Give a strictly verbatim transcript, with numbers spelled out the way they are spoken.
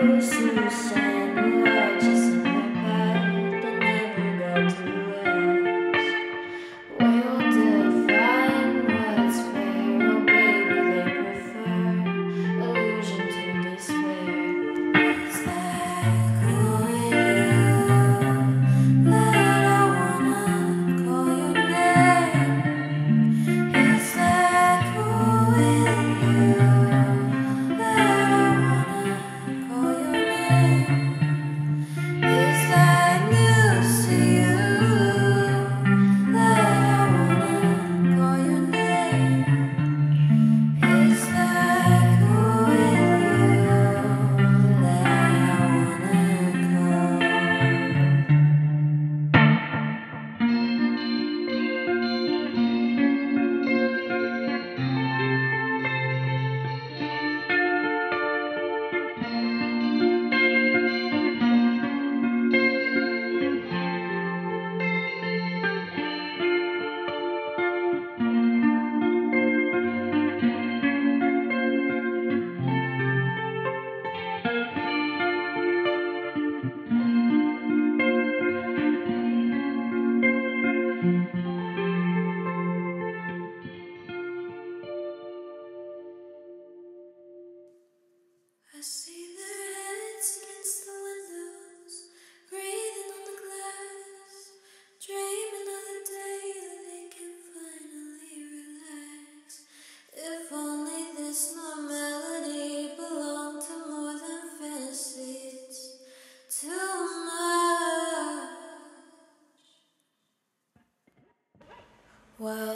those who stand righteous in their path but never got to rest. Will define what's fair, oh baby, they prefer illusion to despair. Is that cool with you, that I wanna call your name? Is that cool with you, that I wanna call your name? Is that news to you, that I wanna call your name? Is that cool with you, that I wanna call? I see their heads against the windows, breathing on the glass, dreaming of the day that they can finally relax. If only this normality belonged to more than fantasy, it's too much. Well,